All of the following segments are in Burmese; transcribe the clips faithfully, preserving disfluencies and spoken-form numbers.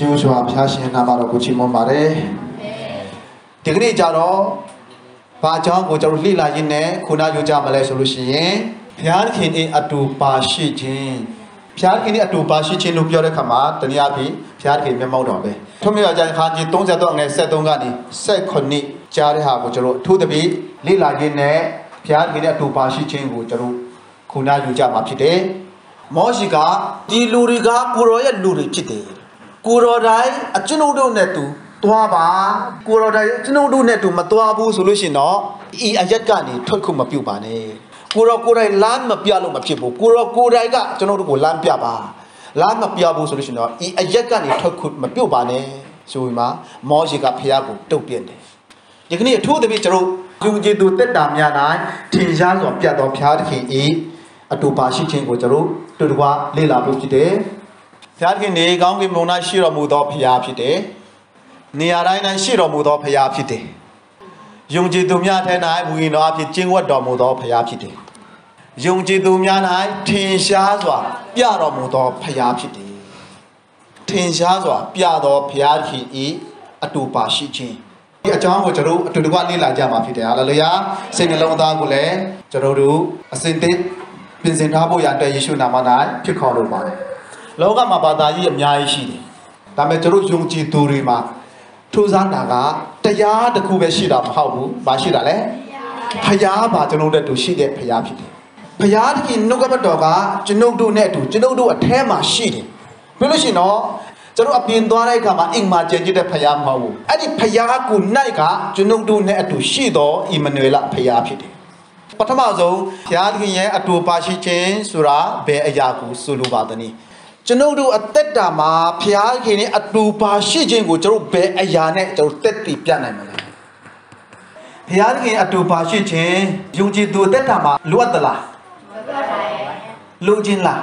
ကျေးဇူးစွာဘုရားရှင်နာမတော်ကိုချီးမွမ်းပါတယ်ဒီကနေ့ကြတော့ဘာကြောင့်ကိုကျွန်တော်လှိလာရင်းနဲ့ခုနယူကြမလဲဆိုလို့ရှိရင်ဘုရားခင်၏အတူပါရှိခြင်းဘုရားခင်၏အတူပါရှိခြင်းလို့ပြောတဲ့ခါမှာတနည်းအားဖြင့်ဘုရားခင်မျက်မှောက်တော်ပဲထွန်းမြောက်ကြခါကြီးသုံးဆယ်သုံးအငယ်ဆယ်သုံးကနေဆယ်ခုနှစ်ကြားတဲ့ဟာကိုကျွန်တော်အထူးသဖြင့်လှိလာရင်းနဲ့ဘုရားခင်၏အတူပါရှိခြင်းကိုကျွန်တော်ခုနယူကြမှာဖြစ်တယ်မောရှိကဒီလူတွေကကိုရောရဲ့လူတွေဖြစ်တယ်ကိုရောတိုင်းအကျွန်ုပ်တို့နဲ့တူသွားပါကိုရောတိုင်းကျွန်ုပ်တို့နဲ့တူမသွားဘူးဆိုလို့ရှိရင်တော့ဤအရက်ကနေထွက်ခုမပြုတ်ပါနဲ့ကိုရောကိုယ်တိုင်လမ်းမပြလို့မဖြစ်ဘူးကိုရောကိုယ်တိုင်ကကျွန်တော်တို့ကိုလမ်းပြပါလမ်းမပြဘူးဆိုလို့ရှိရင်တော့ဤအရက်ကနေထွက်ခုမပြုတ်ပါနဲ့ဆိုပြီးမှမောရှိကဖះကိုတုတ်ပြတယ်ဒီကနေ့အထူးသဖြင့်ကျွန်တော်ယုံကြည်သူတက်တာများတိုင်းထင်ရှားစွာပြတ်တော်ဖះသခင်ဤအတူပါရှိခြင်းကိုကျွန်တော်တို့တူတကွာလေ့လာဖို့ဖြစ်တယ်ဘုရားခင်နေကောင်းကင်ဘုံ၌ရှိတော်မူသောဘုရားဖြစ်တယ်နေရာတိုင်း၌ရှိတော်မူသောဘုရားဖြစ်တယ်ယုံကြည်သူများထဲ၌ဝိညာဉ်တော်အဖြစ်ကျင့်ဝတ်တော်မူသောဘုရားဖြစ်တယ်ယုံကြည်သူများ၌ထင်ရှားစွာပြတော်မူသောဘုရားဖြစ်တယ်ထင်ရှားစွာပြသောဘုရားခင်ဤအတူပါရှိခြင်းဒီအကြောင်းကိုကျွန်တော်အတူတကွလေ့လာကြမှာဖြစ်တယ်ဟာလေလုယာစိတ်နှလုံးသားကိုလည်းကျွန်တော်တို့အစဉ်သစ်ပြင်ဆင်ထားဖို့ရတဲ့ယေရှုနာမ၌ဖြစ်ခေါ်လို့ပါတယ်လောကမှာဘာသာကြီးအများကြီးရှိတယ်ဒါပေမဲ့ကျွန်တော်ယုံကြည်သူတွေမှာထူးဆန်းတာကတရားတစ်ခုပဲရှိတာမဟုတ်ဘူး။ဘာရှိတာလဲ။ဘုရားပါကျွန်တော်တို့တူရှိတဲ့ဘုရားဖြစ်တယ်။ဘုရားတခင်နှုတ်ကပတ်တော်ကကျွန်ုပ်တို့နဲ့အတူကျွန်ုပ်တို့အထဲမှာရှိတယ်။ပြောလို့ရှိရင်တော့ကျွန်တော်အပြင်သွားတဲ့အခါမှာအိမ်မှာကျန်ကျတဲ့ဘုရားမဟုတ်ဘူး။အဲ့ဒီဘုရားကို၌ကကျွန်ုပ်တို့နဲ့အတူရှိတော်အီမနွေလဘုရားဖြစ်တယ်။ပထမဆုံးဘုရားသခင်ရဲ့အတူပါရှိခြင်းဆိုတာဘယ်အရာကိုဆိုလိုပါသနည်းကျွန်ုပ်တို့အသက်တာမှာဘုရားခင်နဲ့အတူပါရှိခြင်းကိုကျွန်တော်ဘယ်အရာနဲ့ကျွန်တော်သက်တည်ပြနိုင်မလဲဘုရားခင်အတူပါရှိခြင်းယုံကြည်သူအသက်တာမှာလိုအပ်သလားလိုချင်လား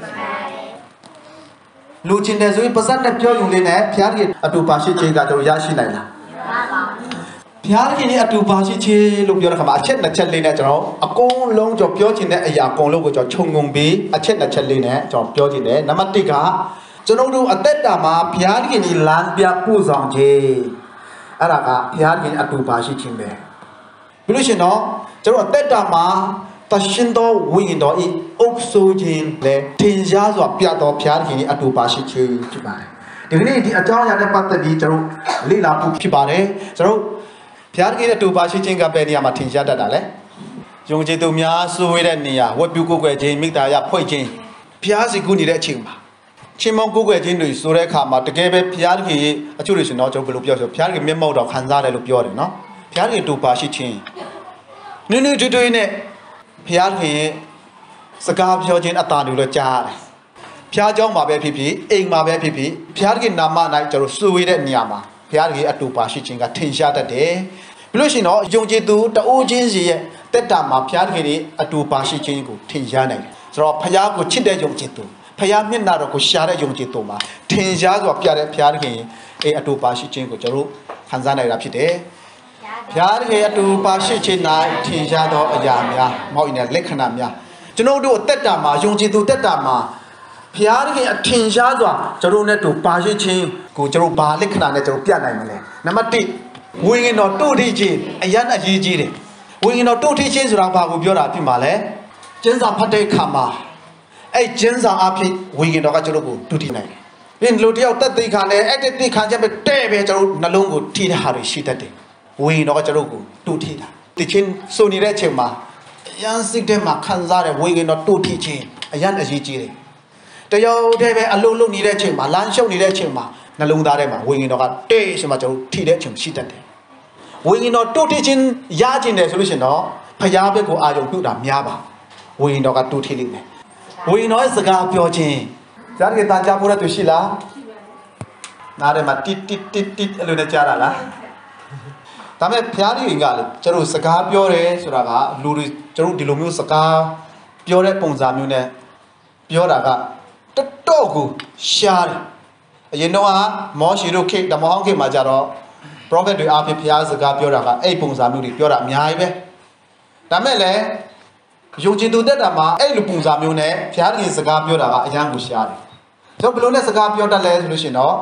လိုချင်တယ်ဆိုရင်ပါဇက်နဲ့ပြောယူလေးနဲ့ဘုရားခင်အတူပါရှိခြင်းကကျွန်တော်ရရှိနိုင်လားဘုရားခင်နဲ့အတူပါရှိခြင်းလို့ပြောတဲ့ခါမှာအချက်နှစ်ချက်လေးနဲ့ကျွန်တော်အကုန်လုံးကျွန်တော်ပြောချင်တဲ့အရာအကုန်လုံးကိုကျွန်တော်ခြုံငုံပြီးအချက်နှစ်ချက်လေးနဲ့ကျွန်တော်ပြောချင်တယ်နံပါတ်တစ်ကကျွန်တော်တို့အသက်တာမှာဘုရားခင်ဒီလမ်းပြပို့ဆောင်ခြင်းအဲ့ဒါကဘုရားခင်အတူပါရှိခြင်းပဲပြီးလို့ရှိရင်တော့ကျွန်တော်အသက်တာမှာတရှင်တော်ဝိညာဉ်တော်ဤအုပ်စိုးခြင်းและထင်ရှားစွာပြတော်ဘုရားခင်အတူပါရှိခြင်းဖြစ်ပါတယ်ဒီကနေ့ဒီအကြောင်းအရာနဲ့ပတ်သက်ပြီးကျွန်တော်လေ့လာဖို့ဖြစ်ပါတယ်ကျွန်တော်ဘုရားခင်အတူပါရှိခြင်းကပဲနေရာမှာထင်ရှားတတ်တာလေယုံကြည်သူများစိုးဝေးတဲ့နေရာဝတ်ပြုကိုယ်ွယ်ခြင်းမိသားရဖွဲ့ခြင်းဘုရားစီကူနေတဲ့အချိန်မှာချင်းမောင်းကိုယ်ွယ်ခြင်းတွေဆိုတဲ့အခါမှာတကယ်ပဲဘုရားခင်အချို့တွေရှင်တော့ကျွန်တော်ဘယ်လိုပြောဆိုဘုရားခင်မျက်မှောက်တော်ခံစားတယ်လို့ပြောတယ်နော်ဘုရားခင်အတူပါရှိခြင်းနည်းနည်းတွေ့တွေ့နဲ့ဘုရားခင်စကားပြောခြင်းအတာတွေလည်းကြားရတယ်ဘုရားเจ้าမှာပဲဖြစ်ဖြစ်အိမ်မှာပဲဖြစ်ဖြစ်ဘုရားခင်နာမ၌ကျွန်တော်စိုးဝေးတဲ့နေရာမှာဘုရားခင်အတူပါရှိခြင်းကထင်ရှားတတ်တယ်ပြီးလို့ရှိရင်တော့ယုံကြည်သူတအိုးချင်းစီရဲ့တက်တာမှာဘုရားခင်ရဲ့အတူပါရှိခြင်းကိုထင်ရှားနိုင်တယ်ဆိုတော့ဘုရားကိုချစ်တဲ့ယုံကြည်သူဘုရားမျက်နှာတော်ကိုရှာတဲ့ယုံကြည်သူမှာထင်ရှားစွာပြတဲ့ဘုရားခင်ရဲ့အတူပါရှိခြင်းကိုကျွန်တော်ခံစားနိုင်တာဖြစ်တယ်ဘုရားခင်အတူပါရှိခြင်း၌ထင်ရှားသောအရာများမဟုတ်ရင်လက္ခဏာများကျွန်တော်တို့တက်တာမှာယုံကြည်သူတက်တာမှာဘုရားခင်အထင်ရှားစွာကျွန်တော်နဲ့တူပါရှိခြင်းကိုကျွန်တော်ဘာလက္ခဏာနဲ့ကျွန်တော်ပြနိုင်မလဲနံပါတ်တစ်ဝိညာဉ်တော်တို့ထိခြင်းအရန်အရေးကြီးတယ်ဝိညာဉ်တော်တို့ထိခြင်းဆိုတာဘာကိုပြောတာဖြစ်မှာလဲကျမ်းစာဖတ်တဲ့အခါမှာအဲ့ကျမ်းစာအဖြစ်ဝိညာဉ်တော်ကကျွန်တော်ကိုတို့ထိနိုင်တယ်ပြီးလူတယောက်တက်သိခါနဲ့အဲ့တက်သိခါချက်ပဲတဲ့ပဲကျွန်တော်နှလုံးကိုထိတဲ့ဟာတွေရှိတတ်တယ်ဝိညာဉ်တော်ကကျွန်တော်ကိုတို့ထိတာတခြင်းစုံနေတဲ့အချိန်မှာအရန်စိတ်ထဲမှာခံစားတဲ့ဝိညာဉ်တော်တို့ထိခြင်းအရန်အရေးကြီးတယ်တယောက်တည်းပဲအလုံးလုံးနေတဲ့အချိန်မှာလမ်းလျှောက်နေတဲ့အချိန်မှာနှလုံးသားထဲမှာဝိညာဉ်တော်ကတဲ့ဆိုမှကျွန်တော်ထိတဲ့အချိန်ရှိတတ်တယ်ဝိညာဉ်တော်တို့ထိခြင်းရခြင်းတယ်ဆိုလို့ရှိရင်တော့ဖျားဘက်ကိုအာရုံပြုတာများပါဝိညာဉ်တော်ကတို့ထိလိမ့်မယ်ဝိညာဉ်တော်ရဲ့စကားပြောခြင်းဇာတ်ကေတန်ကြဖို့တဲ့သူရှိလားနားထဲမှာတိတိတိတိအဲ့လိုနဲ့ကြားတာလားဒါပေမဲ့ဖျားတွေကလေကျွန်တော်စကားပြောတယ်ဆိုတာကလူတွေကျွန်တော်ဒီလိုမျိုးစကားပြောတဲ့ပုံစံမျိုးနဲ့ပြောတာကတော်တော်ကိုရှားတယ်အရင်တော့မောရှိတို့ခေဓမ္မဟောင်းခေမှာကြတော့ prophet တွေအားဖြင့်ဘုရားစကားပြောတာကအဲ့ပုံစံမျိုးတွေပြောတာအများကြီးပဲဒါမဲ့လည်းယုံကြည်သူတက်တာမှာအဲ့လိုပုံစံမျိုးနဲ့ဘုရားရှင်စကားပြောတာကအရန်ကိုရှားတယ်ကျွန်တော်ဘယ်လိုနဲ့စကားပြောတတ်လဲဆိုလို့ရှိရင်တော့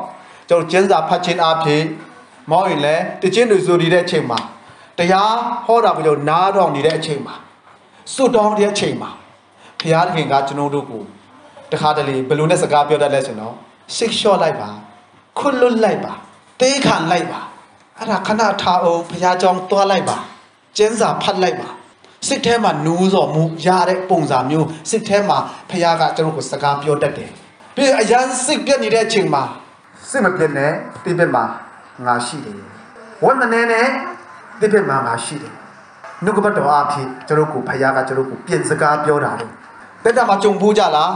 ကျွန်တော်ကျင်းစာဖတ်ခြင်းအဖြစ်မောင်းရင်လည်းတခြင်းတွေဆိုနေတဲ့အချိန်မှာတရားဟောတာကိုကျွန်တော်နားထောင်နေတဲ့အချိန်မှာစွတ်တောင်းတဲ့အချိန်မှာဘုရားသခင်ကကျွန်တော်တို့ကိုတခါတလေဘယ်လိုနဲ့စကားပြောတတ်လဲဆိုတော့စိတ်လျှော့လိုက်ပါခွတ်လွတ်လိုက်ပါတေးခံလိုက်ပါအဲ့ဒါခဏထားအောင်ဘုရားကြောင့်တွားလိုက်ပါကျင်းစာဖတ်လိုက်ပါစိတ်ထဲမှာနူးစော်မှုရတဲ့ပုံစံမျိုးစိတ်ထဲမှာဘုရားကကျွန်တော်ကိုစကားပြောတတ်တယ်ပြီးအရန်စိတ်ပြတ်နေတဲ့အချိန်မှာစိတ်မပြတ်နဲ့ဒီဘက်မှာငါရှိတယ်ဝမ်းမနေနဲ့ဒီဘက်မှာငါရှိတယ်နှုတ်ကပတ်တော်အဖြစ်ကျွန်တော်ကိုဘုရားကကျွန်တော်ကိုပြင်စကားပြောတာလေတက်တာမှာကြုံဖို့ကြလား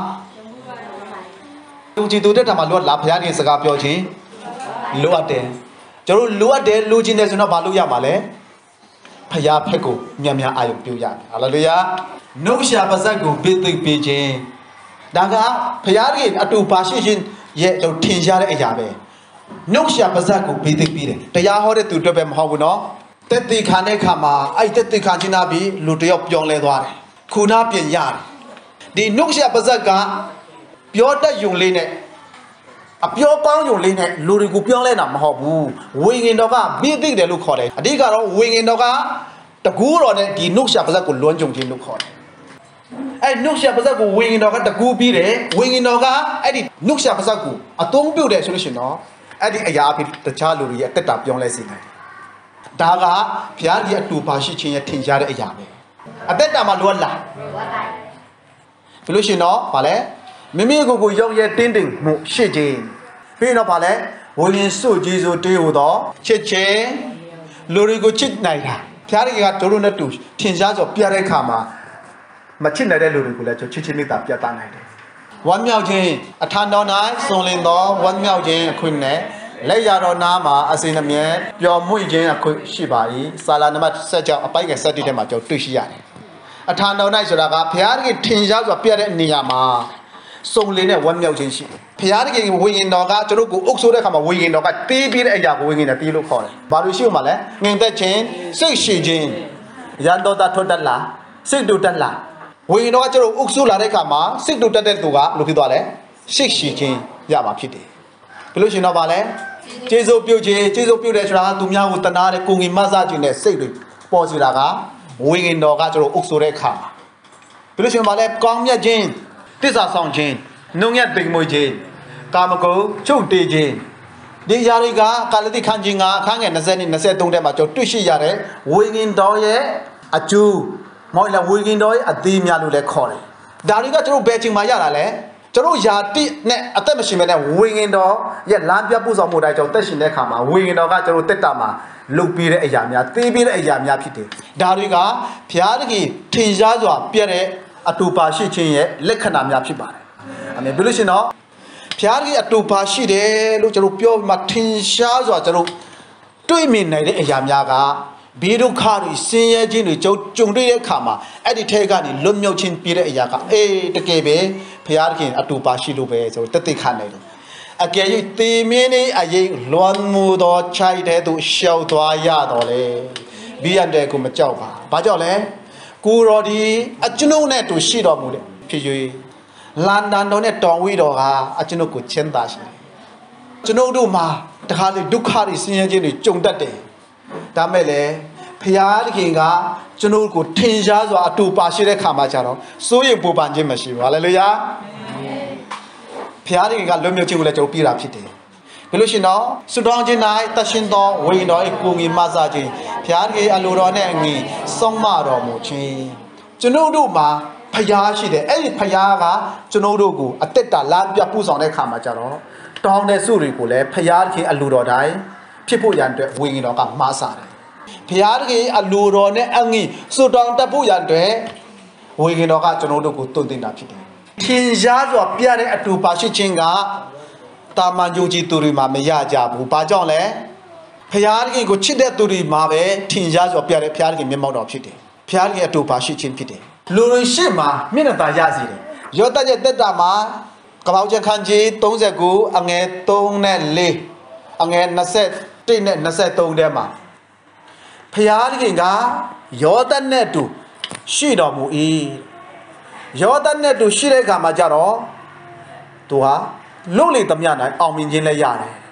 ကြုံကြည့်သူတက်တာမှာလောလားဘုရားရှင်စကားပြောခြင်းလိုအပ်တယ်ကျွန်တော်လိုအပ်တယ်လိုချင်တယ်ဆိုတော့ဘာလို့ရမှာလဲဖျားဖက်ကိုမြန်မြန်အာရုံပြုရတယ်ဟာလေလုယာနှုတ်ရှာပါဇက်ကိုပေးသိပေးခြင်းဒါကဖျားကြီးအတူပါရှိခြင်းရဲ့တော့ထင်ရှားတဲ့အရာပဲနှုတ်ရှာပါဇက်ကိုပေးသိပေးတယ်တရားဟောတဲ့သူတွေပဲမဟုတ်ဘူးနော်တက်တိခါတဲ့ခါမှာအဲ့တက်တိခါချင်းနာပြီးလူတယောက်ပြောင်းလဲသွားတယ်ခုနာပြင်ရတယ်ဒီနှုတ်ရှာပါဇက်ကပြောတတ်ယုံလေးနဲ့အပြောကောင်းယုံလေးနဲ့လူတွေကိုပြောင်းလဲတာမဟုတ်ဘူးဝိညာဉ်တော်ကပြီးသိတယ်လို့ခေါ်တယ်အဓိကတော့ဝိညာဉ်တော်ကတကူတော်နဲ့ဒီနှုတ်ရှာပါဇက်ကိုလွှမ်းကြုံခြင်းလို့ခေါ်တယ်အဲ့နှုတ်ရှာပါဇက်ကိုဝိညာဉ်တော်ကတကူပြီးတယ်ဝိညာဉ်တော်ကအဲ့ဒီနှုတ်ရှာပါဇက်ကိုအသုံးပြုတယ်ဆိုလို့ရှိရင်တော့အဲ့ဒီအရာအဖြစ်တခြားလူတွေရဲ့အသက်တာပြောင်းလဲစေနိုင်တယ်ဒါကဘုရားကြီးအတူပါရှိခြင်းရဲ့ထင်ရှားတဲ့အရာပဲအသက်တာမှာလိုအပ်လားဘယ်လိုရှင်တော့ဗာလဲမိမိကိုယ်ကိုရောက်ရဲတင်းတင်းမှုရှိခြင်းပြီးတော့ဗာလဲဝိညာဉ်စုကျေးဇူးတေးဟူသောချစ်ခြင်းလူတွေကိုချစ်နိုင်တာဘုရားကြီးကတို့တို့နဲ့တူထင်ရှားစွာပြတဲ့အခါမှာမချစ်နိုင်တဲ့လူတွေကိုလည်းချစ်ချင်းမေတ္တာပြသနိုင်တယ်ဝမ်းမြောက်ခြင်းအထံတော်၌စုံလင်သောဝမ်းမြောက်ခြင်းအခွင့်နဲ့လက်ရတော်နာမှာအစဉ်အမြဲပျော်မွေ့ခြင်းအခွင့်ရှိပါ၏စာလာနံပါတ်ဆက်ကြောင်းအပိုက်ငယ်ဆက်တိထဲမှာကျွန်တော်တွေ့ရှိရတယ်အထံတော်၌ဆိုတာကဘုရားကြီးထင်ရှားစွာပြတဲ့နေရာမှာစုံလင်တဲ့ဝမ်းမြောက်ခြင်းရှိတယ်ဘုရားကြီးဝိညာဉ်တော်ကကျွန်တော်ကိုအုပ်ဆိုးတဲ့အခါမှာဝိညာဉ်တော်ကတေးပြီးတဲ့အရာကိုဝိညာဉ်တော်တေးလို့ခေါ်တယ်ဘာလို့ရှိဦးမှာလဲငြိမ်သက်ခြင်းစိတ်ရှိခြင်းရန်တော်တာထွက်တတ်လားစိတ်တူတတ်လားဝိညာဉ်တော်ကကျွန်တော်အုပ်ဆိုးလာတဲ့အခါမှာစိတ်တူတတ်တဲ့သူကလို့ဖြစ်သွားလဲစိတ်ရှိခြင်းရမှာဖြစ်တယ်ဘယ်လိုရှင်တော့ပါလဲကျေးဇူးပြုခြင်းကျေးဇူးပြုတယ်ဆိုတာကသူများကိုတနာတဲ့ကိုငင်မဆခြင်းနဲ့စိတ်တွေပေါ်စီတာကဝိညာဉ်တော်ကကျွန်တော်အုပ်ဆိုးတဲ့အခါမှာဘယ်လိုရှင်ပါလဲကောင်းမြတ်ခြင်းတစ္ဆာဆောင်ခြင်းနှုံညက်တိမ်မွေခြင်းကာမဂုဏ်ချုပ်တေးခြင်းဒီຢာတွေကကာလတိခန်းခြင်းကအခန်းငယ်၂၀နဲ့၂၃ထဲမှာကျွန်တော်တွေ့ရှိရတဲ့ဝိညာဉ်တော်ရဲ့အကျိုးမဟုတ်လားဝိညာဉ်တော်ရဲ့အသေးများလို့လည်းခေါ်တယ်ဒါတွေကကျွန်တော်ဘယ်ချိန်မှရတာလဲကျွန်တော်ယာတိနဲ့အသက်မရှိမဲ့နဲ့ဝိညာဉ်တော်ရဲ့လမ်းပြပို့ဆောင်မှုတိုင်းကျွန်တော်တက်ရှင်တဲ့အခါမှာဝိညာဉ်တော်ကကျွန်တော်တက်တာမှာလုတ်ပြီးတဲ့အရာများသိပြီးတဲ့အရာများဖြစ်တယ်ဒါတွေကဘုရားသခင်ထင်ရှားစွာပြတဲ့အတူပါရှိခြင်းရဲ့လက္ခဏာများဖြစ်ပါတယ်အမေဘယ်လိုရှင်တော့ဘုရားကြီးအတူပါရှိတယ်လို့ကျွန်တော်ပြောမှထင်ရှားစွာကျွန်တော်တွေ့မြင်နိုင်တဲ့အရာများကဘေးဒုက္ခတွေဆင်းရဲခြင်းတွေကြုံကြုံတွေ့တဲ့အခါမှာအဲ့ဒီထဲကနေလွတ်မြောက်ခြင်းပြည့်တဲ့အရာကအေးတကယ်ပဲဘုရားခင်အတူပါရှိလို့ပဲဆိုတသက်ခနိုင်တယ်အကယ်၍တေမင်းနေအရင်လွန်မှုသောခြိုက်တဲ့သူရှောက်သွားရတော့လေဘီရတဲ့ကိုမကြောက်ပါဘာကြောင့်လဲကိုတော်ဒီအကျွန်ုပ်နဲ့တူရှိတော်မူတယ်ဖြစ်၍လန်ဒန်တော်နဲ့တောင်ဝီတော်ဟာအကျွန်ုပ်ကိုချမ်းသာရှိတယ်ကျွန်ုပ်တို့မှာတခါလေဒုက္ခတွေဆင်းရဲခြင်းတွေကြုံတတ်တယ်ဒါမဲ့လေဖျားသခင်ကကျွန်တော်ကိုထင်ရှားစွာအတူပါရှိတဲ့ခါမှာကြတော့စိုးရိမ်ပူပန်ခြင်းမရှိဘူးဟာလေလုယာဖျားသခင်ကလွတ်မြောက်ခြင်းကိုလည်းကျွန်တော်ပြတာဖြစ်တယ်ဘယ်လိုရှင်တော့ဆုတောင်းခြင်း၌တရှင်သောဝိညာဉ်တော်၏ကိုငြိမဆခြင်းဖျားသခင်အလိုတော်နဲ့အငြိဆုံးမတော်မူခြင်းကျွန်တော်တို့မှာဖျားရှိတယ်အဲ့ဒီဖျားကကျွန်တော်တို့ကိုအသက်တာလမ်းပြပူဆောင်တဲ့ခါမှာကြတော့တောင်းတဲ့စုတွေကိုလည်းဖျားသခင်အလိုတော်တိုင်းဖြစ်ဖို့ရန်အတွက်ဝိညာဉ်တော်ကမှားစားတယ်ဘုရားတခင်အလိုတော်နဲ့အငိစွတောင်းတတ်ဖို့ရတဲ့ဝိညာဉ်တော်ကကျွန်တော်တို့ကိုတုံ့တင်တာဖြစ်တယ်ထင်ရှားစွာပြတဲ့အတူပါရှိခြင်းကတာမန်ယုံကြည်သူတွေမှာမရကြဘူးဘာကြောင့်လဲဘုရားတခင်ကိုချစ်တဲ့သူတွေမှာပဲထင်ရှားစွာပြတဲ့ဘုရားတခင်မျက်မှောက်တော်ဖြစ်တယ်ဘုရားတခင်အတူပါရှိခြင်းဖြစ်တယ်လူတွေရှိမှမျက်နှာသာရစေတယ်ယောသရဲ့တက်တာမှာကပောက်ချက်ခန်းကြီး၃၉အငယ်၃နဲ့၄အငယ်၂၁နဲ့၂၃ထဲမှာဖျားသခင်ကယောသနဲ့တူရှိတော်မူ၏ယောသနဲ့တူရှိတဲ့အခါမှာကြတော့သူဟာလုံလေသမျှနိုင်အောင်မြင်ခြင်းလည်းရတယ်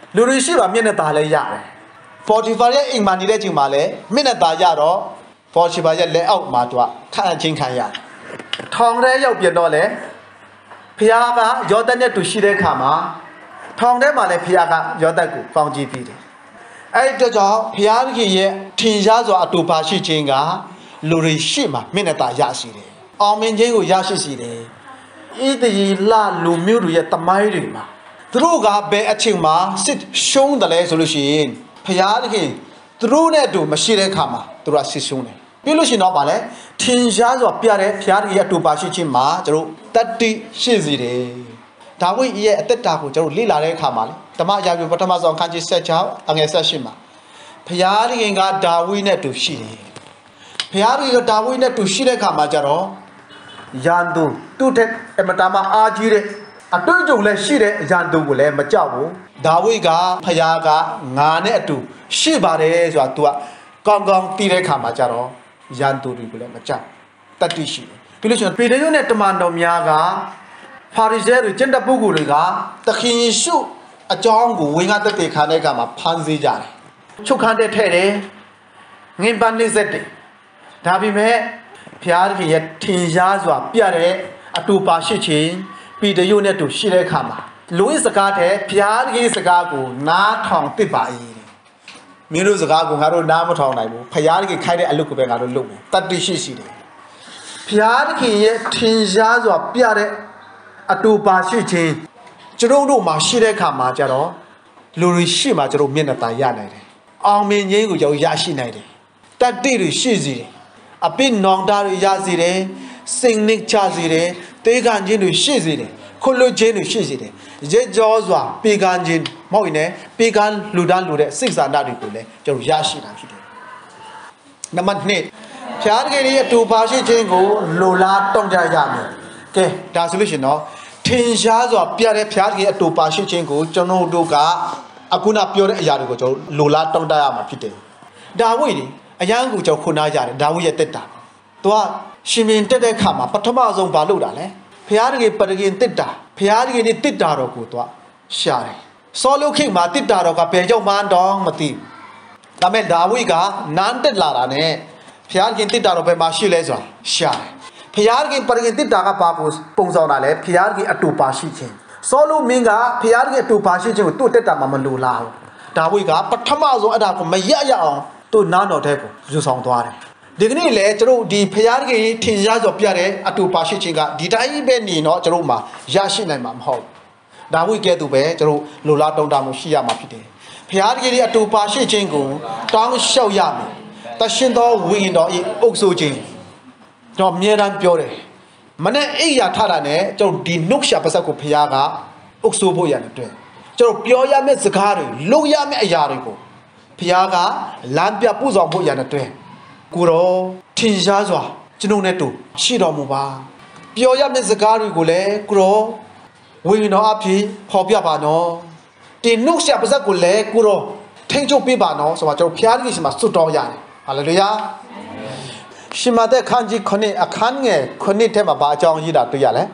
လူတွေရှိပါမျက်နှာตาလည်းရတယ်ပေါ်တီဖာရဲ့အိမ်မှာနေတဲ့ချိန်မှာလည်းမျက်နှာตาရတော့ပေါ်တီဖာရဲ့လက်အောက်မှာသူကခံအချင်းခံရတယ်ထောင်ထဲရောက်ပြန်တော့လေဖျားကယောသတ်နဲ့တူရှိတဲ့အခါမှာထောင်ထဲမှာလည်းဖျားကယောသတ်ကိုကောင်းကြည့်ပြီးတယ်အဲ့ဒီကြောင့်ဖျားကြီးရဲ့ထင်ရှားစွာအတူပါရှိခြင်းကလူတွေရှိမှမျက်နှာตาရရှိတယ်အောင်မြင်ခြင်းကိုရရှိစီတယ်ဣသရေလလူမျိုးတွေရဲ့တမိုင်းတွေမှာသူတို့ကဘယ်အချိန်မှာစစ်ရှုံးတယ်လဲဆိုလို့ရှိရင်ဖျားကြီးသူတို့နဲ့အတူမရှိတဲ့အခါမှာသူတို့ကစစ်ရှုံးတယ်ပြီးလို့ရှိရင်တော့ဗာလဲထင်ရှားစွာပြတဲ့ဖျားကြီးရဲ့အတူပါရှိခြင်းမှာကျတို့တတ္တိရှိစီတယ်ဒါဝိဒ်ရဲ့အသက်တာကိုကျတို့လေ့လာတဲ့အခါမှာလေဓမ္မရာဇဝင်ပထမဆုံးခန်းကြီးဆက်ချောင်းအငယ်ဆက်ရှိမှာဖျားကြီးကဒါဝိဒ်နဲ့အတူရှိတယ်ဖျားကြီးကဒါဝိဒ်နဲ့အတူရှိတဲ့အခါမှာကျတော့ယန်သူသူ့တဲ့အမတားမအားကြီးတဲ့အတွေ့အကြုံလည်းရှိတဲ့ယန်သူကိုလည်းမကြောက်ဘူးဒါဝိဒ်ကဖျားကငါနဲ့အတူရှိပါတယ်ဆိုတာ तू ကကောင်းကောင်းသိတဲ့အခါမှာကျတော့ယန်သူတွေကိုလည်းမကြောက်တတ္တိရှိတယ်ပြီးလို့ရှိရင်ပေတရုနဲ့တမန်တော်များကဖာရိဇဲတွေကျင့်တဲ့ပုဂ္ဂိုလ်တွေကသခင်ယေရှုအကြောင်းကိုဝင်ကတက်တဲ့ခါတဲ့အခါမှာဖန်ဆီးကြတယ်ချုပ်ခန်းတဲ့ထဲ့တယ်ငင်ပန်းနေစက်တယ်ဒါပေမဲ့ဖျားကြီးရဲ့ထင်ရှားစွာပြတဲ့အတူပါရှိခြင်းပေတရုနဲ့တူရှိတဲ့အခါမှာလူ့စကားတဲ့ဖျားကြီးစကားကိုနားထောင်သစ်ပါ၏မင်းတို့စကားကိုငါတို့နားမထောင်နိုင်ဘူးဖျားကြီးခိုက်တဲ့အလုပ်ကိုပဲငါတို့လုပ်မယ်တတ္တိရှိရှိတယ်ဖျားကြီးရဲ့ထင်ရှားစွာပြတဲ့အတူပါရှိခြင်းကျွန်တော်တို့မှာရှိတဲ့အခါမှာကျတော့လူတွေရှိမှကျွန်တော်မျက်နှာตาရနိုင်တယ်အောင်မြင်ခြင်းကိုကျွန်တော်ရရှိနိုင်တယ်တတ္တိတွေရှိစီတယ်အပိနောင်တာတွေရစီတယ်စိတ်နှိမ့်ချစီတယ်တေးခံခြင်းတွေရှိစီတယ်ခွလွတ်ခြင်းတွေရှိစီတယ်ရဲကြောစွာပေကန်ခြင်းမဟုတ်ရင်လည်းပေကန်လူတန်းလူတဲ့စိတ်ဆန္ဒတွေကိုလည်းကျွန်တော်ရရှိတာဖြစ်တယ်နံပါတ်နှစ်ဖျားကြီးရဲ့အတူပါရှိခြင်းကိုလိုလားတောင်းကြရမယ်ကဲဒါဆိုလို့ရှိရင်တော့ထင်ရှားစွာပြတဲ့ဖျားကြီးအတူပါရှိခြင်းကိုကျွန်တော်တို့ကအခုနပြောတဲ့အရာတွေကိုကျွန်တော်လိုလားတောင်းတရမှာဖြစ်တယ်ဒါဝိဒ်ဒီအရန်ကိုကျွန်တော်ခုနာကြတယ်ဒါဝိဒ်ရဲ့တက်တာသူကရှင်မင်းတက်တဲ့ခါမှာပထမဆုံးဘာလုပ်တာလဲဖျားကြီးပရဂင်တက်တာဖျားကြီးနေတက်တာတော့ကိုသူကရှာတယ်စောလုခိတ်မှာတက်တာတော့ကဘယ်ရောက်မှန်းတော့မသိဘူးဒါမဲ့ဒါဝိဒ်ကနန်းတက်လာတာနဲ့ဖျားကြီးတက်တာတော့ဘယ်မှာရှိလဲဆိုတာရှာတယ်ဖျားကြီးပရဂင်တက်တာကဘာကိုပုံဆောင်တာလဲဖျားကြီးအတူပါရှိခြင်းစောလုမင်းကဖျားကြီးအတူပါရှိခြင်းကိုသူ့တက်တာမှမလိုလားဘူးဒါဝိဒ်ကပထမဆုံးအဲ့ဒါကိုမရရအောင်သူ့နားတော်ထဲကိုယူဆောင်သွားတယ်ဒီကနေ့လေကျွန်တော်ဒီဖျားကြီးထင်ရှားစွာပြတဲ့အတူပါရှိခြင်းကဒီတိုင်းပဲနေတော့ကျွန်တော်မှာရရှိနိုင်မှာမဟုတ်ဒါဝိဒ်ကဲ့သို့ပဲကျွန်တော်လိုလားတုံးတာမှုရှိရမှာဖြစ်တယ်ဖျားကြီးအတူပါရှိခြင်းကိုတောင်းလျှောက်ရမယ်တရှင်သောဝိညာဉ်တော်ဤအုပ်ဆိုခြင်းတော့အမြဲတမ်းပြောတယ်မနဲ့အိယာထတာနဲ့ကျွန်တော်ဒီနှုတ်ရှာပါစက်ကိုဖျားကအုပ်ဆိုဖို့ရတယ်တွေ့ကျွန်တော်ပြောရမယ့်စကားတွေလုပ်ရမယ့်အရာတွေကိုဖျားကလမ်းပြပူဆောင်ဖို့ရတယ်တွေ့ကိုရောထင်ရှားစွာကျွန်ုပ်နဲ့တူရှိတော်မူပါပြောရမယ့်စကားတွေကိုလည်းကိုရောဝိညာဉ်တော်အဖြစ်ဖော်ပြပါနော်ဒီနှုတ်ဆက်ပါဇက်ကိုလည်းကိုရောထိန်းချုပ်ပေးပါနော်ဆိုတော့ကျွန်တော်ဖျားကြီးရှင်မှာစွတ်တော်ရတယ်ဟာလေလုယာရှင်မသက်ခန်းကြီးခုနှစ်အခန်းငယ်ခုနှစ်ထဲမှာဘာအကြောင်းရေးတာတွေ့ရလဲ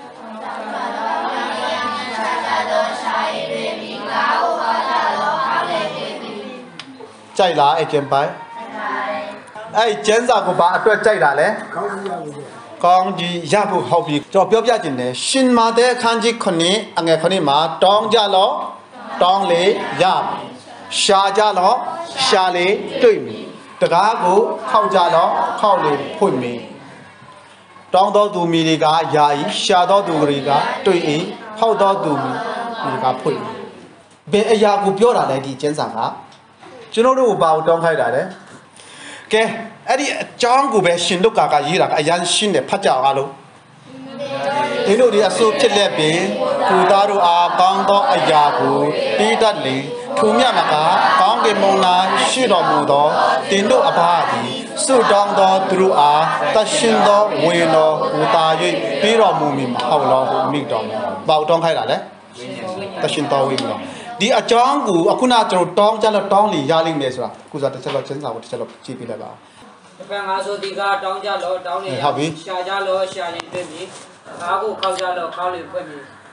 ကြိုက်လားအဲ့ကျန်ပိုင်အဲ့ကျန်းစာကိုဘာအတွက်ကြိုက်တာလဲကောင်းကြီးရဖို့ဟုတ်ပြီကျွန်တော်ပြောပြခြင်းတယ်ရှင်မာတဲ့အခန်းကြီးခုနှစ်အငယ်ခုနှစ်မှာတောင်းကြလောတောင်းလေရရှာကြလောရှာလေတွေ့ပြီတကားကိုခောက်ကြလောခောက်လေဖွင့်ပြီတောင်းတော်သူမိတွေကယာယီရှာတော်သူတွေကတွေ့၏ခောက်တော်သူမိတွေကဖွင့်ဘယ်အရာကိုပြောတာလဲဒီကျန်းစာကကျွန်တော်တို့ဘာကိုတောင်းခိုင်းတာလဲကဲအဲ့ဒီအကြောင်းကိုပဲရှင်လုကာကရေးတာကအရန်ရှင်းတယ်ဖတ်ကြအောင်အားလုံးဒီလိုဒီအဆိုးဖြစ်လက်ပင်သူသားတို့အားကောင်းသောအရာကိုတီးတတ်လေထိုမြတ်မကကောင်းကင်မုန်လာရှိတော်မူသောတင်တို့အဘသည်ဆုတောင်းသောသူတို့အားတရှင်သောဝေတော်ဟူတာ၍ပြီးတော်မူမည်မဟုတ်လောဟုမိတော်မူဘာတောင်းခိုင်းတာလဲတရှင်တော်ဝေတော်ဒီအကြောင်းကိုအခုနကျွန်တော်တောင်းကြလို့တောင်းလီရလိမ့်မယ်ဆိုတာကုစားတစ်ချက်တော့ကျင်းစာကိုတစ်ချက်တော့ကြည့်ပြလိုက်ပါတပံငါဆိုဒီကတောင်းကြလို့တောင်းနေရရှာကြလို့ရှာနေတွေ့ပြီငါကိုခောက်ကြလို့ခောက်လို့ဖွင့်ပြီ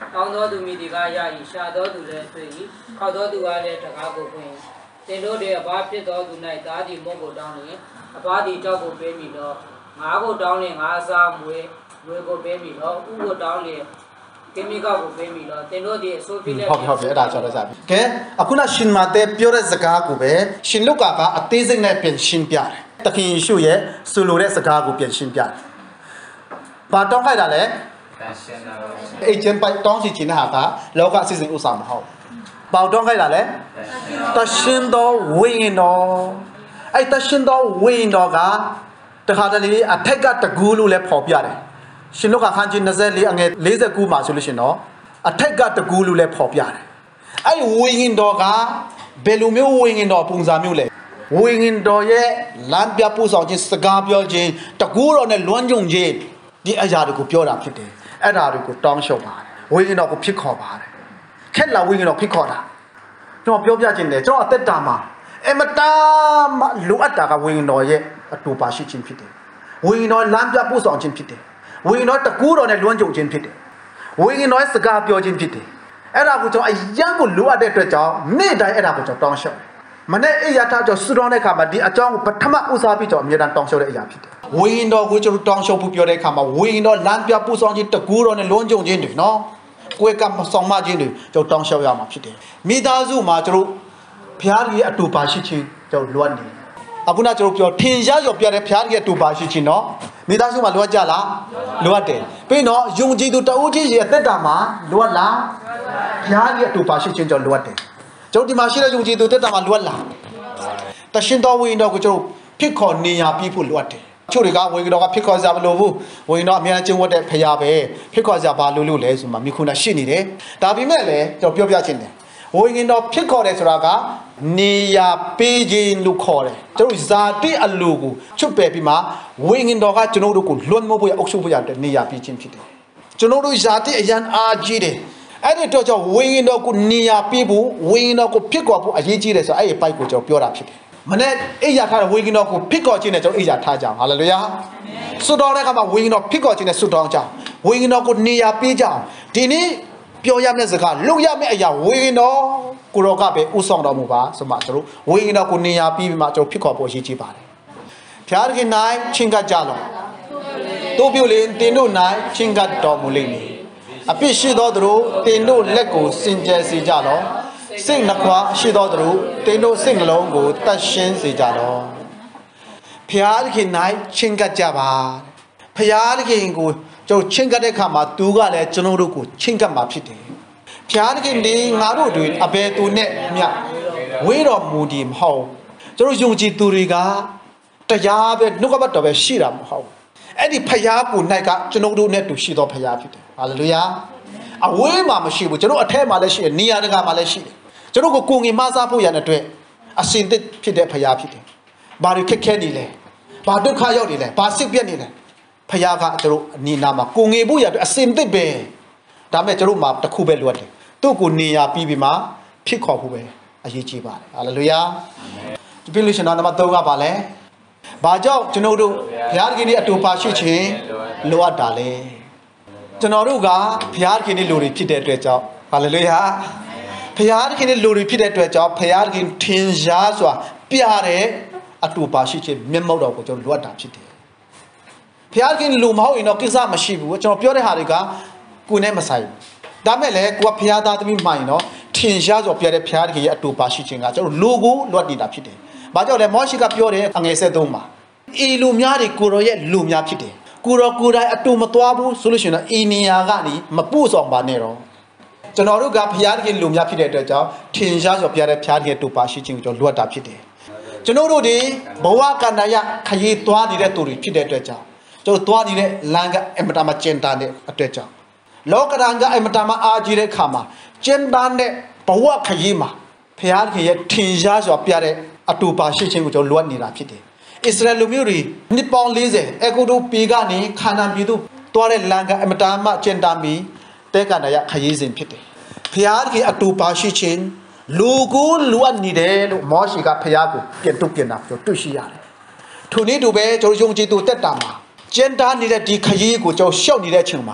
တောင်းတော်သူမိဒီကရည်ရှာတော်သူလည်းတွေ့၏ခောက်တော်သူကလည်းတကားကိုဖွင့်တင်တို့တွေအဘဖြစ်တော်သူ၌သားဒီမုတ်ကိုတောင်းလျင်အဘဒီကြောက်ကိုပေးမိတော့ငါကိုတောင်းလျင်ငါစားမွေးမွေးကိုပေးမိတော့ဥကိုတောင်းလျင်ကင်းမီကောက်ကိုပေးမိတော့တင်တို့ဒီအဆိုဖြစ်တဲ့ဟုတ်ဟုတ်ပြီအဲ့ဒါကြောင့်လည်းစားပြီကဲအခုနရှင်မာတဲ့ပြောတဲ့စကားကိုပဲရှင်လုကာကအသေးစိတ်နဲ့ပြင်ရှင်းပြတယ်တခင်ယေရှုရဲ့ဆိုလိုတဲ့စကားကိုပြင်ရှင်းပြတယ်ဘာတောင်းခိုက်တာလဲအဲ့ကျန်ပိုက်တောင်းစီချင်တာကလောကအစီအစဉ်ဥစားမဟုတ်ဘာတောင်းခိုက်တာလဲတရှင်တော်ဝိညာဉ်တော်အဲ့တရှင်တော်ဝိညာဉ်တော်ကတခါတလေအထက်ကတကူလို့လည်းပေါ်ပြတယ်ရှင်လုကာခန်းကြီး24အငယ်49မှာဆိုလို့ရှင်တော့အထက်ကတကူလို့လည်းပေါ်ပြတယ်အဲ့ဝိညာဉ်တော်ကဘယ်လိုမျိုးဝိညာဉ်တော်ပုံစံမျိုးလဲဝိညာဉ်တော်ရဲ့လမ်းပြပို့ဆောင်ခြင်းစကားပြောခြင်းတကူတော်နဲ့လွမ်းကြုံခြင်းဒီအရာတွေကိုပြောတာဖြစ်တယ်အဲ့ဒါတွေကိုတောင်းလျှောက်ပါတယ်ဝိညာဉ်တော်ကိုဖြစ်ခေါ်ပါတယ်ခက်လာဝိညာဉ်တော်ဖြစ်ခေါ်တာကျွန်တော်ပြောပြခြင်းတယ်ကျွန်တော်အသက်တာမှာအမတားမလိုအပ်တာကဝိညာဉ်တော်ရဲ့အတူပါရှိခြင်းဖြစ်တယ်ဝိညာဉ်တော်လမ်းပြပို့ဆောင်ခြင်းဖြစ်တယ်ဝိညာဉ်တော်တကူတော်နဲ့လွမ်းကြုံခြင်းဖြစ်တယ်ဝိညာဉ်တော်ရဲ့စကားပြောခြင်းဖြစ်တယ်အဲ့ဒါကိုကျွန်တော်အရန်ကိုလိုအပ်တဲ့အတွက်ကြောင့်နေ့တိုင်းအဲ့ဒါကိုကျွန်တော်တောင်းလျှောက်မနေ့အိယာထားကြောင့်စူတောင်းတဲ့အခါမှာဒီအကြောင်းကိုပထမဦးစားပြီးကျွန်တော်အမြဲတမ်းတောင်းလျှောက်တဲ့အရာဖြစ်တယ်ဝိညာဉ်တော်ကိုကျွန်တော်တောင်းလျှောက်ဖို့ပြောတဲ့အခါမှာဝိညာဉ်တော်လမ်းပြပို့ဆောင်ခြင်းတကူတော်နဲ့လွမ်းကြုံခြင်းတွေနော်ကိုယ်ကဆောင်မခြင်းတွေကျွန်တော်တောင်းလျှောက်ရမှာဖြစ်တယ်မိသားစုမှာကျွန်တော်ဘုရားကြီးအတူပါရှိခြင်းကျွန်တော်လွတ်နေအခုနကျွန်တော်ပြောထင်ရှားရောပြတဲ့ဘုရားကြီးအတူပါရှိခြင်းနော်မိသားစုမှာလွတ်ကြလားလွတ်တယ်ပြီးတော့ယုံကြည်သူတဦးချင်းရဲ့အသက်တာမှာလွတ်လားဘုရားကြီးအတူပါရှိခြင်းကျွန်တော်လွတ်တယ်ကျွန်တော်ဒီမှာရှိတဲ့ယုံကြည်သူတက်တာမှာလွတ်လားတရှင်တော်ဝိညာဉ်တော်ကိုကျွန်တော်ဖြစ်ခေါ်နေရပြီးဖို့လွတ်တယ်ချို့တွေကဝိညာဉ်တော်ကဖြစ်ခေါ်စရာမလိုဘူးဝိညာဉ်တော်အများကြီးကျင့်ဝတ်တဲ့ဖရာပဲဖြစ်ခေါ်စရာဘာလို့လို့လဲဆိုမှမိခုနာရှိနေတယ်ဒါပေမဲ့လည်းကျွန်တော်ပြောပြချင်တယ်ဝိညာဉ်တော်ဖြစ်ခေါ်တယ်ဆိုတာကနေရပေးခြင်းလို့ခေါ်တယ်ကျွန်တော်ဇာတိအလိုကိုချွတ်ပယ်ပြီးမှဝိညာဉ်တော်ကကျွန်တော်တို့ကိုလွတ်မိုးဖို့ရအုပ်ချုပ်ဖို့ရတဲ့နေရပေးခြင်းဖြစ်တယ်ကျွန်တော်တို့ဇာတိအရန်အားကြီးတယ်အဲ့ဒီတော့ကြောင့်ဝိညာဉ်တော်ကိုနေရပေးဖို့ဝိညာဉ်တော်ကိုဖြစ်ခေါ်ဖို့အရေးကြီးတယ်ဆိုအဲ့ဒီပိုက်ကိုကျွန်တော်ပြောတာဖြစ်တယ်မနေ့အိယာထားတဲ့ဝိညာဉ်တော်ကိုဖြစ်ခေါ်ခြင်းနဲ့ကျွန်တော်အိယာထားကြအောင်ဟာလေလုယာဆုတောင်းတဲ့အခါမှာဝိညာဉ်တော်ဖြစ်ခေါ်ခြင်းနဲ့ဆုတောင်းကြအောင်ဝိညာဉ်တော်ကိုနေရပေးကြအောင်ဒီနေ့ပြောရမယ့်စကားလုပ်ရမယ့်အရာဝိညာဉ်တော်ကိုရောကပဲဥဆောင်တော်မူပါဆိုမှကျွန်တော်ဝိညာဉ်တော်ကိုနေရပြီးမှကျွန်တော်ဖြစ်ခေါ်ဖို့ရည်ကြီးပါတယ်ဖျားခင်၌ချင်းကကြလောတို့ပြုလင်တင်တို့၌ချင်းကတော်မူလိမ့်မည်အပြစ်ရှိသောသူတို့တင်တို့လက်ကိုစင်ကြယ်စေကြလောစိတ်နှခွာရှိသောသူတို့တင်တို့စိတ်နှလုံးကိုတတ်ရှင်းစေကြလောဖျားခင်၌ချင်းကကြပါဖျားခင်ကိုကျွန်တော်ချင်းကတဲ့ခါမှာသူကလည်းကျွန်တော်တို့ကိုချင်းကမှာဖြစ်တယ်ဖျားခင်ဒီငါတို့တွေအဘယ်သူနဲ့မြဝေးတော်မူဒီမဟုတ်ကျွန်တော်ယုံကြည်သူတွေကတရားပဲနှုတ်ကပတ်တော်ပဲရှိတာမဟုတ်အဲ့ဒီဖျားကို၌ကကျွန်တော်တို့နဲ့တူရှိတော်ဖျားဖြစ်တယ်ဟာလေလုယာအဝေးမှာမရှိဘူးကျွန်တော်အထက်မှာလည်းရှိတယ်နေရာတကာမှာလည်းရှိတယ်ကျွန်တော်ကိုကိုငင်မစားဖို့ရတဲ့အတွက်အစင်သစ်ဖြစ်တဲ့ဖျားဖြစ်တယ်ဘာတွေခက်ခဲနေလဲဘာဒုက္ခရောက်နေလဲဘာစိတ်ပြက်နေလဲဖျားကကျွန်တော်အနီနာမှာကိုငင်ဖို့ရတဲ့အစင်သစ်ပဲဒါမဲ့ကျွန်တော်မှာတစ်ခုပဲလိုအပ်တယ်သူ့ကိုနေရာပြီးပြီးမှဖြစ်ခေါ်ဖို့ပဲအရေးကြီးပါတယ်ဟာလေလုယာဒီပြလို့ရှင်တော်နံပါတ်၃ကပါလဲဘာကြောင့်ကျွန်တော်တို့ဘုရားခင်ရဲ့အတူပါရှိခြင်းလိုအပ်တာလဲကျွန်တော်တို့ကဘုရားခင်ရဲ့လူတွေဖြစ်တဲ့အတွက်ကြောင့်ဟာလေလုယာဘုရားခင်ရဲ့လူတွေဖြစ်တဲ့အတွက်ကြောင့်ဘုရားခင်ထင်ရှားစွာပြတဲ့အတူပါရှိခြင်းမျက်မှောက်တော်ကိုကျွန်တော်လိုအပ်တာဖြစ်တယ်ဘုရားခင်လူမဟုတ်ရင်တော့ကိစ္စမရှိဘူးကျွန်တော်ပြောတဲ့ဟာတွေကကိုယ်နဲ့မဆိုင်ဘူးဒါမဲ့လည်းကိုကဘုရားသားသမီးမှန်ရင်တော့ထင်ရှားစွာပြတဲ့ဘုရားခင်ရဲ့အတူပါရှိခြင်းကကျွန်တော်လူကိုလွတ်နေတာဖြစ်တယ်ဘာကြောင့်လဲမောရှိကပြောတယ်အငယ်ဆက်သုံးမှာဤလူများတွေကိုရောရဲ့လူများဖြစ်တယ်ကိုရောကိုယ်တိုင်အတူမသွားဘူးဆိုလို့ရှိရင်တော့ဤနေရာကနေမပို့ဆောင်ပါနဲ့တော့ကျွန်တော်တို့ကဘုရားခင်လူများဖြစ်တဲ့အတွက်ကြောင့်ထင်ရှားစွာပြတဲ့ဘုရားခင်တူပါရှိခြင်းကိုကျွန်တော်လွတ်တာဖြစ်တယ်ကျွန်တော်တို့ဒီဘဝကန္တရခရီးသွားနေတဲ့သူတွေဖြစ်တဲ့အတွက်ကြောင့်ကျွန်တော်သွားနေတဲ့လမ်းကအမတမကျင်တာတဲ့အတွက်ကြောင့်လောကဓာတ်ကအမတမအားကြီးတဲ့ခါမှာကျင်တာတဲ့ဘဝခရီးမှာဘုရားခင်ရဲ့ထင်ရှားစွာပြတဲ့အတူပါရှိခြင်းကိုကျွန်တော်လွတ်နေတာဖြစ်တယ်ဣသရေလလူမျိုးတွေနှစ်ပေါင်း၄၀အကုတို့ပေကနေခါနာပြည်သို့သွားတဲ့လမ်းကအမတမကျင်တာမီတဲကန္တရခရီးစဉ်ဖြစ်တယ်ဘုရားခင်အတူပါရှိခြင်းလူကိုလူအပ်နေတယ်လို့မောရှိကဘုရားကိုပြန်တုတ်ပြန်တာကျွန်တော်တွေ့ရှိရတယ်ထိုနည်းတူပဲကျွန်တော်ယုံကြည်သူတက်တာမှာကျန်တာနေတဲ့ဒီခရီးကိုကျွန်တော်ရှောက်နေတဲ့အချိန်မှာ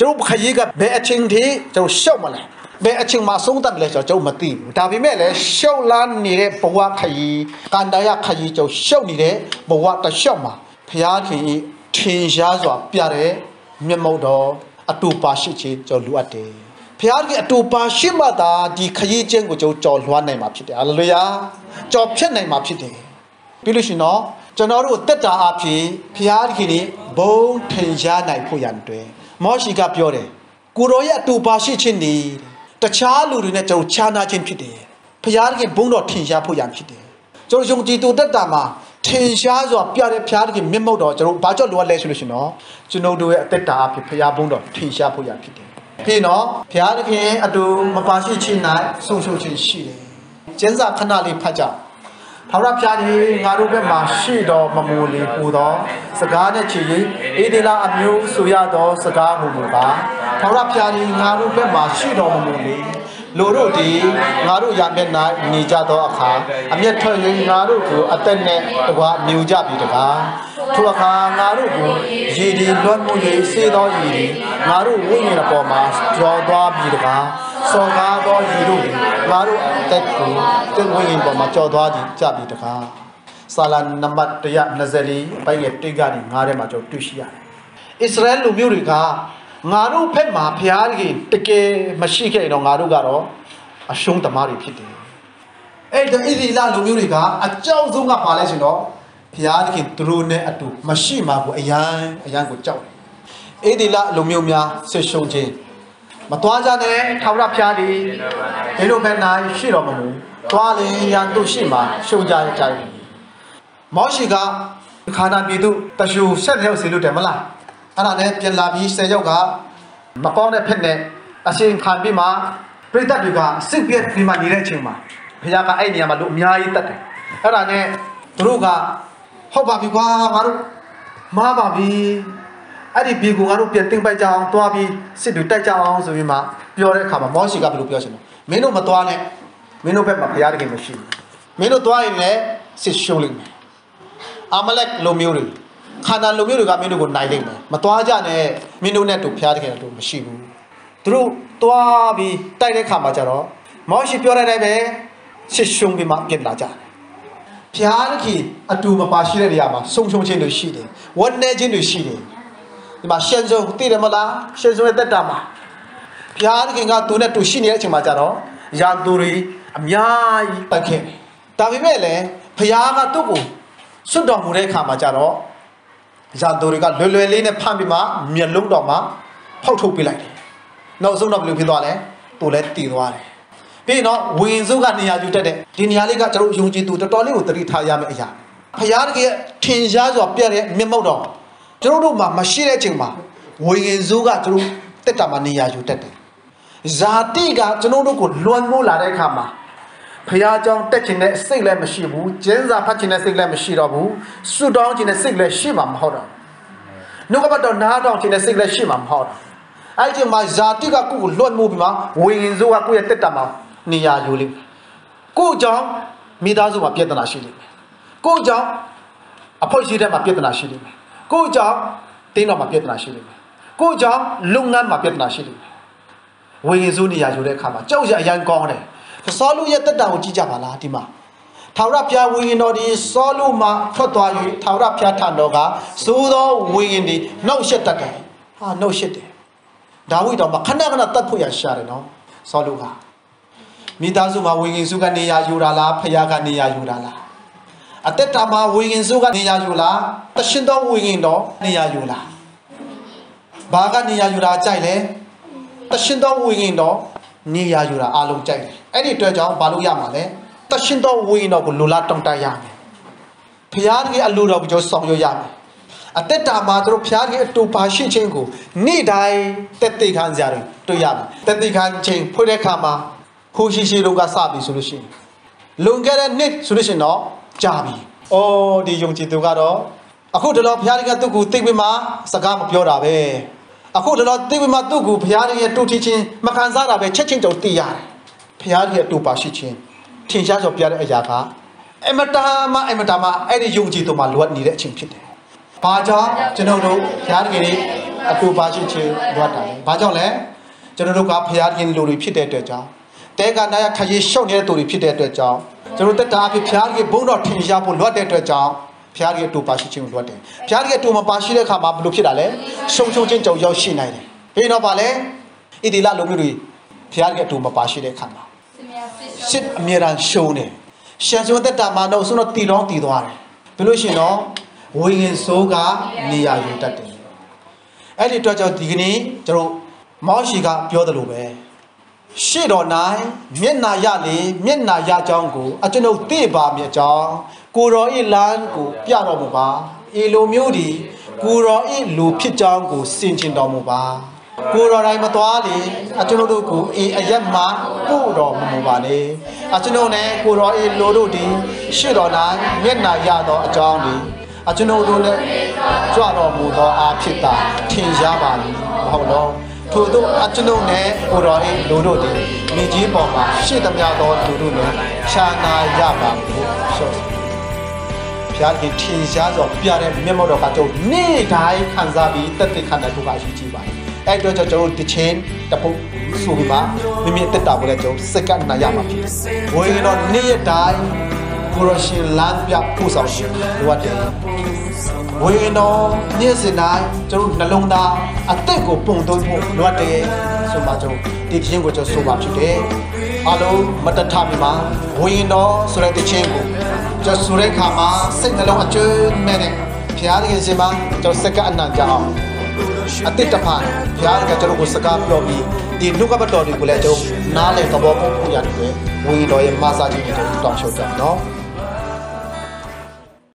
ကျွန်တော်ခရီးကဘယ်အချိန်ထိကျွန်တော်ရှောက်မလဲဘယ်အချိန်မှာဆုံးသက်မလဲဆိုတော့ကျွန်တော်မသိဘူးဒါပေမဲ့လည်းရှောက်လာနေတဲ့ဘဝခရီးကန္တာရခရီးကျွန်တော်ရှောက်နေတဲ့ဘဝတစ်လျှောက်မှာဘုရားခင်ထင်ရှားစွာပြတဲ့မျက်မှောက်တော်အတူပါရှိခြင်းကျွန်တော်လိုအပ်တယ်ဘုရားခင်အတူပါရှိမှသာဒီခရီးချင်းကိုကျွန်တော်ကြော်လွှမ်းနိုင်မှာဖြစ်တယ်ဟာလေလုယာကြော်ဖြတ်နိုင်မှာဖြစ်တယ်ပြီးလို့ရှိရင်တော့ကျွန်တော်တို့တက်တာအဖြစ်ဘုရားခင်ဘုံထင်ရှားနိုင်ဖို့ရန်အတွက်မောရှိကပြောတယ်ကိုရောရဲ့အတူပါရှိခြင်းဒီတခြားလူတွေနဲ့ကျွန်တော်ခြားနာခြင်းဖြစ်တယ်ဘုရားခင်ဘုံတော်ထင်ရှားဖို့ရန်ဖြစ်တယ်ကျွန်တော်ယုံကြည်သူတက်တာမှာထင်ရှားစွာပြတဲ့ဘုရားခင်မျက်မှောက်တော်ကျွန်တော်ဘာကြောင့်လိုအပ်လဲဆိုလို့ရှိရင်တော့ကျွန်တော်တို့ရဲ့အသက်တာအဖြစ်ဘုရားဘုံတော်ထင်ရှားဖို့ရန်ဖြစ်တယ်ပြီးတော့ဘုရားခင်အတူမပါရှိခြင်း၌ဆုံးရှုံးခြင်းရှိတယ်ကျမ်းစာခဏလေးဖတ်ကြထာဝရဘုရားကြီးငါတို့ဘက်မှာရှိတော်မမူလေပူသောစကားနဲ့ချီရင်အေဒီလာအမျိုးဆိုရသောစကားမူမူပါထာဝရဘုရားကြီးငါတို့ဘက်မှာရှိတော်မမူလေလူတို့ဒီငါတို့ရမျက်၌နေကြသောအခါအမျက်ထွက်ရင်ငါတို့ကိုအသက်နဲ့တကွာမြူကြပြီတကားထိုအခါငါတို့ကိုရည်ဒီလွတ်မှု၍စေသောရည်ဒီငါတို့ဝိညာဉ်အပေါ်မှာကြော်သွားပြီတကားစော်ကားသောရည်တို့ငါတို့အသက်ကိုတဝိညာဉ်ပေါ်မှာကြော်သွားကြပြီတကားစာလနံပါတ်တစ်ရာနှစ်ဆယ်လေးပိုင်းရဲ့တိတ်ကနေငါးထဲမှာကျွန်တော်တွေ့ရှိရတယ်အစ္စရေလလူမျိုးတွေကငါတို့ဖက်မှာဘုရားကြီးတကယ်မရှိခဲ့တော့ငါတို့ကတော့အရှုံးသမားတွေဖြစ်တယ်အဲ့ဒါဣသရေလလူမျိုးတွေကအကြောက်ဆုံးကပါလဲဆိုတော့ဘုရားကြီးသူတို့နဲ့အတူမရှိမှာကိုအယံအယံကိုကြောက်တယ်ဣသရေလလူမျိုးများဆွရှုံးခြင်းမသွားကြနဲ့ထာဝရဘုရားကြီးဒီလိုပဲနိုင်ရှိတော်မမူသွားလေရန်တို့ရှိမှာရှုံးကြကြတယ်မောရှိကခါနာပြည်သူတရှူဆက်ရောက်စီလို့တယ်မလားအဲ့ဒါနဲ့ပြန်လာပြီးဆယ်ယောက်ကမကောင်းတဲ့ဖက်နဲ့အရှင်ခံပြီးမှပြိတ္တတွေကစစ်ပြက်ပြီးမှနေတဲ့အချိန်မှာဘုရားကအဲ့နေရာမှာလူအများကြီးတတ်တယ်အဲ့ဒါနဲ့သူတို့ကဟုတ်ပါပြီကွာငါတို့မားပါပြီအဲ့ဒီဘီကူငါတို့ပြန်တင်ပိုက်ကြအောင်တွားပြီးစစ်တွေတိုက်ကြအောင်ဆိုပြီးမှပြောတဲ့အခါမှာမောရှိကဘယ်လိုပြောချင်လဲမင်းတို့မတွားနဲ့မင်းတို့ဘက်မှာဘုရားတခင်မရှိဘူးမင်းတို့တွားရင်လည်းစစ်ရှုံးလိမ့်မယ်အာမလက်လူမျိုးတွေခန္ဓာလူမျိုးတွေကမင်းတို့ကိုနိုင်လိမ့်မယ်မတွားကြနဲ့မင်းတို့နဲ့တူဘုရားတခင်တို့မရှိဘူးသူတို့တွားပြီးတိုက်တဲ့အခါမှာကျတော့မောရှိပြောတဲ့အတိုင်းပဲစစ်ရှုံးပြီးမှပြန်လာကြတယ်ဘုရားတခင်အတူမပါရှိတဲ့နေရာမှာဆုံရှုံခြင်းတွေရှိတယ်ဝတ်နေခြင်းတွေရှိတယ်ဒီမှာရှင်စုံသိတယ်မလားရှင်စုံရဲ့တက်တာမှာဘုရားတခင်ကသူနဲ့တူရှိနေတဲ့အချိန်မှာကျတော့ရန်သူတွေအများကြီးတက်ခဲ့တယ်ဒါပေမဲ့လည်းဘုရားကသူ့ကိုစွတ်တော်မူတဲ့အခါမှာကျတော့ရန်သူတွေကလွယ်လွယ်လေးနဲ့ဖမ်းပြီးမှမျက်လုံးတော်မှာဖောက်ထုတ်ပြလိုက်တယ်နောက်ဆုံးတော့ဘယ်လိုဖြစ်သွားလဲသူလည်းတည်သွားတယ်ပြီးတော့ဝင်စုကနေရာယူတတ်တဲ့ဒီနေရာလေးကကျွန်တော်ယုံကြည်သူတော်တော်လေးကိုသတိထားရမယ့်အရာဘုရားတကယ်ထင်ရှားစွာပြတဲ့မျက်မှောက်တော်ကျွန်တော်တို့မှာမရှိတဲ့အချိန်မှာဝင်စုကကျွန်တော်တက်တာမှာနေရာယူတတ်တယ်ဇာတိကကျွန်တော်တို့ကိုလွန်မိုးလာတဲ့အခါမှာဘုရားကြောင့်တက်ခြင်းနဲ့စိတ်လည်းမရှိဘူးကျမ်းစာဖတ်ခြင်းနဲ့စိတ်လည်းမရှိတော့ဘူးဆုတောင်းခြင်းနဲ့စိတ်လည်းရှိမှာမဟုတ်တော့နှုတ်ကပတ်တော်နားထောင်ခြင်းနဲ့စိတ်လည်းရှိမှာမဟုတ်တော့အဲ့ဒီမှာဇာတိကကိုယ်ကိုလွတ်မှုပြီးမှဝိညာဉ်စုကကိုယ့်ရဲ့တက်တာမှာနေရာယူလိမ့်မယ်ကိုယ်ကြောင့်မိသားစုမှာပြဿနာရှိလိမ့်မယ်ကိုယ်ကြောင့်အဖို့ရှိတဲ့မှာပြဿနာရှိလိမ့်မယ်ကိုယ်ကြောင့်တင်းတော်မှာပြဿနာရှိလိမ့်မယ်ကိုယ်ကြောင့်လုပ်ငန်းမှာပြဿနာရှိလိမ့်မယ်ဝိညာဉ်စုနေရာယူတဲ့အခါမှာကြောက်ရအရန်ကောင်းတယ်ဆောလုရဲ့တက်တာကိုကြည့်ကြပါလားဒီမှာထာဝရဘုရားဝိညာဉ်တော်ဒီဆောလုမှာထွက်သွား၍ထာဝရဘုရားထံတော်ကသိုးသောဝိညာဉ်ဒီနှုတ်ဆက်တတ်တယ်ဟာနှုတ်ဆက်တယ်ဒါဝိတော်မှာခဏခဏတတ်ဖို့ရရှာတယ်နော်ဆောလုကမိသားစုမှာဝိညာဉ်စုကနေရာယူတာလားဘုရားကနေရာယူတာလားအသက်တာမှာဝိညာဉ်စုကနေရာယူလားတရှင်သောဝိညာဉ်တော်နေရာယူလားဘာကနေရာယူတာကြိုက်လဲတရှင်သောဝိညာဉ်တော်နေရာယူတာအားလုံးကြိုက်တယ်အဲ့ဒီအတွက်ကြောင့်ဘာလို့ရမှာလဲတရှင်သောဝိညာဉ်တော်ကိုလိုလားတောင်းတရမယ်ဘုရားကြီးအလိုတော်ကိုကျွန်တော်ဆောင်ရွက်ရမယ်အသက်တာမှာတို့ဘုရားကြီးအတူပါရှိခြင်းကိုနေ့တိုင်းတက်သိခံကြတယ်တွေ့ရမယ်တက်သိခံခြင်းဖွင့်တဲ့အခါမှာခိုးရှိရှိလုံးကစပြီဆိုလို့ရှိရင်လွန်ခဲ့တဲ့နှစ်ဆိုလို့ရှိရင်တော့ကြာပြီ။အော်ဒီယုံကြည်သူကတော့အခုတလောဘုရားကြီးကသူ့ကိုသိပြီးမှစကားမပြောတာပဲ။အခုတလောသိပြီးမှသူ့ကိုဘုရားကြီးရဲ့တူထီချင်းမခံစားတာပဲချက်ချင်းတုံသိရတယ်။ဘုရားကြီးရဲ့တူပါရှိခြင်းထင်ရှားစွာပြတဲ့အရာကအမတားမအမတားမအဲ့ဒီယုံကြည်သူမှာလွတ်နေတဲ့အချိန်ဖြစ်တယ်။ဘာကြောင့်ကျွန်တော်တို့ဘုရားကြီးရဲ့အတူပါရှိခြင်းလွတ်တာလဲဘာကြောင့်လဲကျွန်တော်တို့ကဖျားခင်လူတွေဖြစ်တဲ့အတွက်ကြောင့်တဲကနာရခရီးရှောက်နေတဲ့သူတွေဖြစ်တဲ့အတွက်ကြောင့်ကျွန်တော်တက်တာအဖြစ်ဖျားခင်ဘုံတော်ထင်ရှားဖို့လွတ်တဲ့အတွက်ကြောင့်ဖျားခင်တူပါရှိခြင်းလွတ်တယ်ဖျားခင်တူမပါရှိတဲ့အခါမှာဘယ်လိုဖြစ်တာလဲရှုံရှုံချင်းကြောင်ရောက်ရှိနိုင်တယ်ပြီးတော့ပါလဲဣတိလလူမျိုးတွေဖျားခင်တူမပါရှိတဲ့အခါမှာစစ်အမြဲတမ်းရှုံးတယ်ရှန်စုံတက်တာမှာတော့ဆိုတော့တီလောင်းတီသွားတယ်ဘယ်လိုရှင်တော့ဝိငင်ဆိုးကနေရာယူတတ်တယ်အဲ့ဒီတော့ကြောင့်ဒီကနေ့ကျွန်တော်မောရှိကပြောတယ်လို့ပဲရှေ့တော်၌မျက်နာရလေမျက်နာရကြောင်းကိုအကျွန်ုပ်သိပါမြတ်ကြောင်းကိုတော်ဤလမ်းကိုပြတော်မူပါဤလိုမျိုးဒီကိုတော်ဤလူဖြစ်ကြောင်းကိုစင်ကျင်တော်မူပါကိုတော်တိုင်းမသွားလေအကျွန်ုပ်တို့ကိုဤအရက်မှာပို့တော်မူပါလေအကျွန်ုပ်နဲ့ကိုတော်ဤလိုတို့ဒီရှေ့တော်၌မျက်နာရသောအကြောင်းဒီအကျွန်ုပ်တို့လည်းကြွတော်မူသောအားဖြစ်တာထင်ရှားပါလိမ့်မဟုတ်တော့ထို့သောအကျွန်ုပ်နဲ့ကိုတော်၏လူတို့သည်မိကြီးပေါ်မှာရှေ့သမျှသောလူတို့နဲ့ခြားနာရပါလို့ဆိုဖျားကြီးထင်ရှားစွာပြတဲ့မျက်မှောက်တော်ကကျွန်တော်နေ့တိုင်းခံစားပြီးတက်တက်ခံတဲ့ဒုက္ခရှိကြပါအဲ့တော့ကျွန်တော်ဒီချင်းတပုတ်ဆိုပြီးမှမိမိတက်တာကိုလည်းကျွန်တော်စက္ကန့်နာရမှာဖြစ်တယ်ဝိညာဉ်တော်နေ့ရက်တိုင်းကိုရရှင်လမ်းပြပို့ဆောင်ရှင်လိုအပ်တယ်ဝိညာဉ်တော်နေ့စဉ်တိုင်းကျွန်တော်နှလုံးသားအသက်ကိုပုံသွင်းဖို့လိုအပ်တယ်ဆိုမှကျွန်တော်ဒီချင်းကိုကျွန်တော်ဆိုပါဖြစ်တယ်အလုံးမတထမိမှာဝိညာဉ်တော်ဆိုတဲ့ဒီချင်းကိုကျွန်တော်ဆိုတဲ့အခါမှာစိတ်နှလုံးအကျွမ်းမဲ့တဲ့ဘုရားသခင်ရှင်မှာကျွန်တော်စက္ကန့်အနံ့ကြအောင်အတိတ်တဖန်ဘုရားကကျွန်တော်ကိုစကားပြောပြီးဒီနှုတ်ကပတ်တော်တွေကိုလည်းကျွန်တော်နားလည်သဘောပေါက်ဖို့ရတယ်ဝိညာဉ်တော်ရဲ့မဆာခြင်းကိုတောင်းလျှောက်ကြနော်